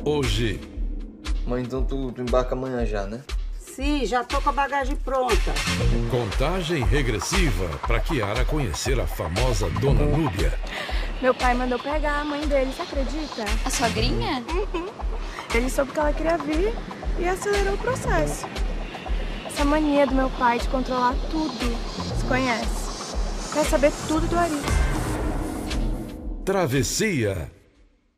hoje. Mãe, então tu embarca amanhã já, né? Sim, já tô com a bagagem pronta. Contagem regressiva para Kiara conhecer a famosa Dona Núbia. Meu pai mandou pegar a mãe dele, você acredita? A sogrinha? Ele soube que ela queria vir e acelerou o processo. Essa mania do meu pai de controlar tudo, você conhece? Quer saber tudo do Ari. Travessia